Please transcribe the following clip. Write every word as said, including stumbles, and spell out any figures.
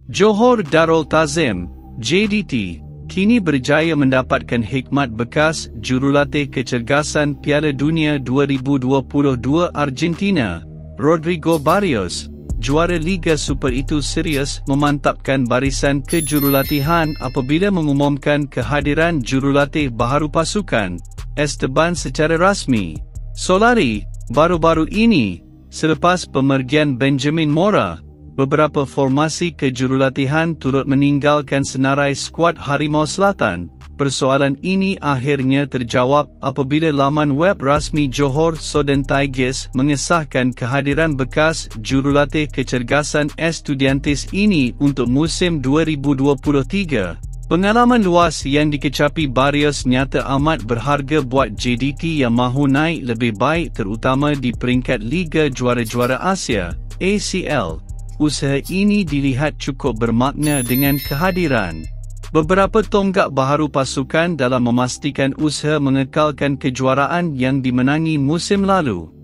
Johor Darul Ta'zim, J D T, kini berjaya mendapatkan hikmat bekas jurulatih kecergasan Piala Dunia dua ribu dua puluh dua Argentina, Rodrigo Barrios, juara Liga Super itu serius memantapkan barisan kejurulatihan apabila mengumumkan kehadiran jurulatih baharu pasukan, Esteban secara rasmi. Solari, baru-baru ini, selepas pemergian Benjamin Mora, beberapa formasi kejurulatihan turut meninggalkan senarai skuad Harimau Selatan. Persoalan ini akhirnya terjawab apabila laman web rasmi Johor Southern Tigers mengesahkan kehadiran bekas jurulatih kecergasan Estudiantes ini untuk musim dua ribu dua puluh tiga. Pengalaman luas yang dikecapi Barrios nyata amat berharga buat J D T yang mahu naik lebih baik terutama di peringkat Liga Juara-Juara Asia, A C L. Usaha ini dilihat cukup bermakna dengan kehadiran beberapa tonggak baharu pasukan dalam memastikan usaha mengekalkan kejuaraan yang dimenangi musim lalu.